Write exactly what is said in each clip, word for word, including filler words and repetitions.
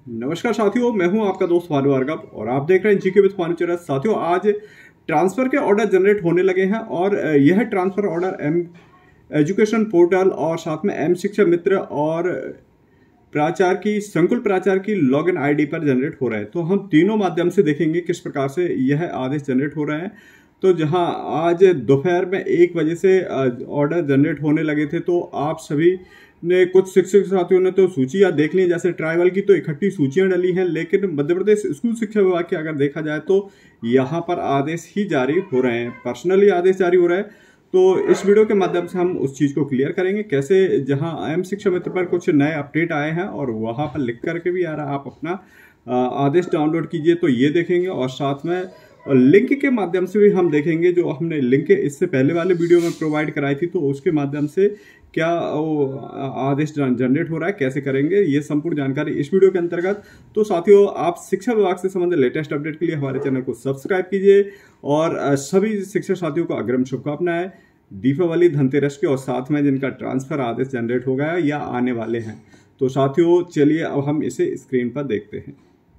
नमस्कार साथियों, मैं हूं आपका दोस्त भानु भार्गव और आप देख रहे हैं जीके विद भानु चौरस। साथियों, आज ट्रांसफर के ऑर्डर जनरेट होने लगे हैं और यह transfer order M education portal और साथ में एम शिक्षा मित्र और प्राचार्य की संकुल प्राचार्य की लॉगिन आईडी पर जनरेट हो रहा है। तो हम तीनों माध्यम से देखेंगे किस प्रकार से यह आदेश जनरेट हो रहा है। तो जहां आज दोपहर में एक बजे से ऑर्डर जनरेट होने लगे थे, तो आप सभी ने कुछ शिक्षक साथियों ने तो सूचियां देख ली। जैसे ट्राइबल की तो इकट्ठी सूचियां डली हैं, लेकिन मध्य प्रदेश स्कूल शिक्षा विभाग की अगर देखा जाए तो यहाँ पर आदेश ही जारी हो रहे हैं, पर्सनली आदेश जारी हो रहा है। तो इस वीडियो के माध्यम से हम उस चीज़ को क्लियर करेंगे कैसे, जहां एम शिक्षा मित्र पर कुछ नए अपडेट आए हैं और वहां पर लिख करके भी आ रहा है आप अपना आदेश डाउनलोड कीजिए, तो ये देखेंगे। और साथ में लिंक के माध्यम से भी हम देखेंगे, जो हमने लिंक इससे पहले वाले वीडियो में प्रोवाइड कराई थी, तो उसके माध्यम से क्या आदेश जनरेट हो रहा है, कैसे करेंगे, ये संपूर्ण जानकारी इस वीडियो के अंतर्गत। तो साथियों, आप शिक्षा विभाग से संबंधित लेटेस्ट अपडेट के लिए हमारे चैनल को सब्सक्राइब कीजिए और सभी शिक्षक साथियों को अग्रिम शुभकामनाएं दीपावली, धनतेरस के, और साथ में जिनका ट्रांसफर आदेश जनरेट हो गया या आने वाले हैं। तो साथियों, चलिए अब हम इसे स्क्रीन पर देखते हैं।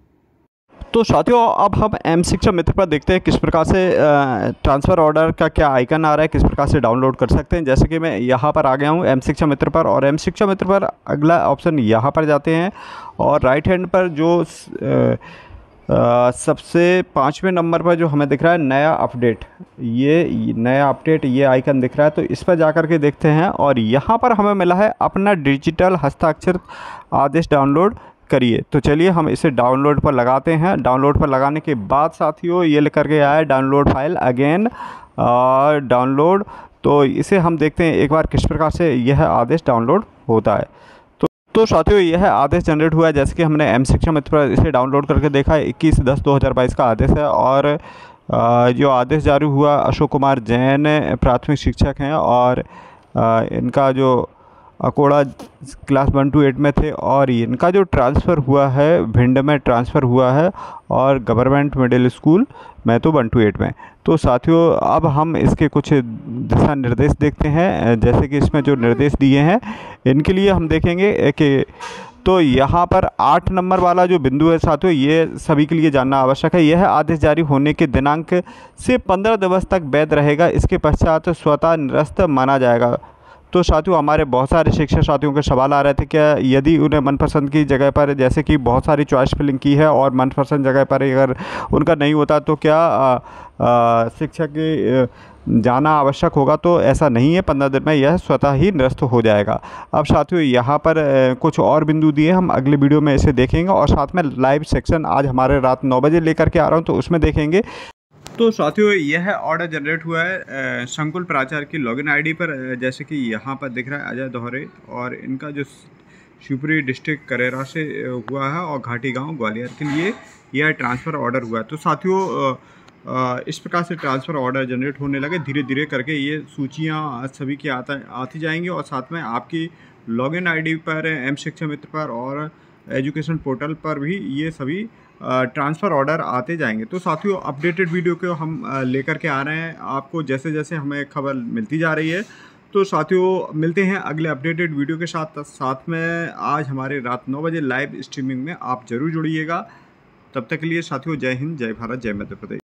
तो साथियों, अब हम एम शिक्षा मित्र पर देखते हैं किस प्रकार से ट्रांसफ़र ऑर्डर का क्या आइकन आ रहा है, किस प्रकार से डाउनलोड कर सकते हैं। जैसे कि मैं यहाँ पर आ गया हूँ एम शिक्षा मित्र पर, और एम शिक्षा मित्र पर अगला ऑप्शन यहाँ पर जाते हैं और राइट हैंड पर जो आ, आ, सबसे पाँचवें नंबर पर जो हमें दिख रहा है नया अपडेट, ये नया अपडेट ये आइकन दिख रहा है। तो इस पर जा कर के देखते हैं और यहाँ पर हमें मिला है अपना डिजिटल हस्ताक्षर आदेश डाउनलोड करिए। तो चलिए हम इसे डाउनलोड पर लगाते हैं। डाउनलोड पर लगाने के बाद साथियों, ये लिख करके आया है डाउनलोड फाइल अगेन और डाउनलोड। तो इसे हम देखते हैं एक बार किस प्रकार से यह आदेश डाउनलोड होता है। तो तो साथियों, यह आदेश जनरेट हुआ है। जैसे कि हमने एम शिक्षा मित्र पर इसे डाउनलोड करके देखा है। इक्कीस दस दो हज़ार बाईस का आदेश है और जो आदेश जारी हुआ, अशोक कुमार जैन प्राथमिक शिक्षक हैं और इनका जो अकोड़ा क्लास वन टू एट में थे, और इनका जो ट्रांसफ़र हुआ है भिंड में ट्रांसफ़र हुआ है और गवर्नमेंट मिडिल स्कूल में तो वन टू एट में। तो साथियों, अब हम इसके कुछ दिशा निर्देश देखते हैं। जैसे कि इसमें जो निर्देश दिए हैं इनके लिए हम देखेंगे कि तो यहाँ पर आठ नंबर वाला जो बिंदु है साथियों, ये सभी के लिए जानना आवश्यक है। यह आदेश जारी होने के दिनांक से पंद्रह दिवस तक वैध रहेगा, इसके पश्चात स्वतः निरस्त माना जाएगा। तो साथियों, हमारे बहुत सारे शिक्षक साथियों के सवाल आ रहे थे क्या यदि उन्हें मनपसंद की जगह पर, जैसे कि बहुत सारी चॉइस फिलिंग की है और मनपसंद जगह पर अगर उनका नहीं होता तो क्या शिक्षक के जाना आवश्यक होगा। तो ऐसा नहीं है, पंद्रह दिन में यह स्वतः ही निरस्त हो जाएगा। अब साथियों, यहाँ पर कुछ और बिंदु दिए, हम अगले वीडियो में इसे देखेंगे और साथ में लाइव सेक्शन आज हमारे रात नौ बजे लेकर के आ रहा हूँ, तो उसमें देखेंगे। तो साथियों, यह ऑर्डर जनरेट हुआ है संकुल प्राचार्य की लॉगिन आईडी पर। जैसे कि यहाँ पर दिख रहा है अजय दोहरे, और इनका जो शिवपुरी डिस्ट्रिक्ट करेरा से हुआ है और घाटी गांव ग्वालियर के लिए यह ट्रांसफ़र ऑर्डर हुआ है। तो साथियों, इस प्रकार से ट्रांसफ़र ऑर्डर जनरेट होने लगे। धीरे धीरे करके ये सूचियाँ सभी की आता आती जाएंगी और साथ में आपकी लॉगिन आईडी पर, एम शिक्षा मित्र पर और एजुकेशन पोर्टल पर भी ये सभी ट्रांसफ़र ऑर्डर आते जाएंगे। तो साथियों, अपडेटेड वीडियो को हम लेकर के आ रहे हैं आपको जैसे जैसे हमें खबर मिलती जा रही है। तो साथियों, मिलते हैं अगले अपडेटेड वीडियो के साथ। साथ में आज हमारे रात नौ बजे लाइव स्ट्रीमिंग में आप ज़रूर जुड़िएगा। तब तक के लिए साथियों, जय हिंद, जय भारत, जय मध्य प्रदेश।